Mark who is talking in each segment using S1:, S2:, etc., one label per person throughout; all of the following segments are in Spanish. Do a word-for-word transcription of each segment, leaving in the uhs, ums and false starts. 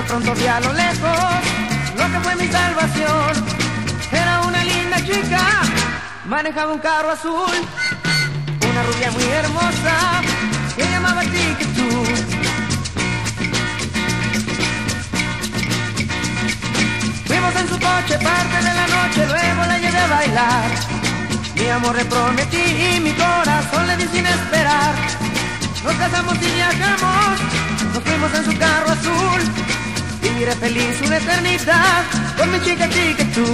S1: de pronto vi a lo lejos lo que fue mi salvación. Era una linda chica, manejaba un carro azul, una rubia muy hermosa que llamaba Tiquetú. Fuimos en su coche parte de la noche, luego la llevé a bailar. Mi amor le prometí y mi corazón le di sin esperar. Nos casamos y viajamos, nos fuimos en su carro azul. Viviré feliz una eternidad con mi chica Tiquetú.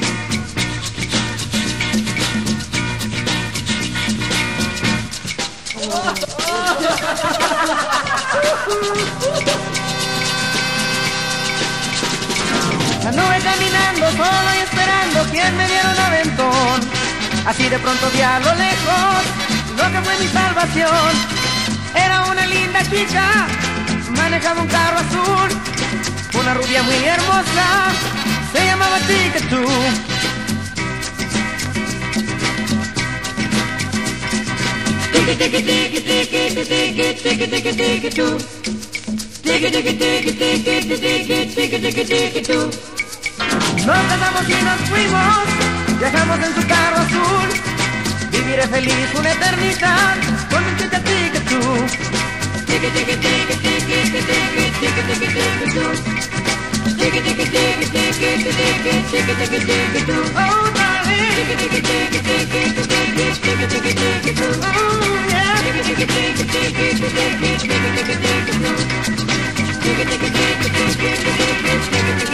S1: Anduve caminando solo y esperando quien me diera un aventón. Así de pronto vi a lo lejos lo que fue mi salvación. Era una linda chica, manejaba un carro azul, una rubia muy hermosa, se llamaba Tiquetú. Tiki tiki tiki tiki tiki tiki tiki tiki tú. Tiki tiki tiki tiki tiki tiki tiki tiki tú. Nos casamos y nos fuimos, viajamos en su carro azul. Viviré feliz una eternidad con mi chica Tiquetú. Tiki tiki tiki tiki tiki tiki tiki tiki tú. Tiki tiki tiki tiki tiki tiki tiki tiki tú. Oh darling. Tiki tiki tiki tiki tiki tiki tiki tiki tú. Oh yeah. Tiki tiki tiki tiki tiki tiki tiki tiki tú. Tiki tiki tiki tiki tiki tiki tiki.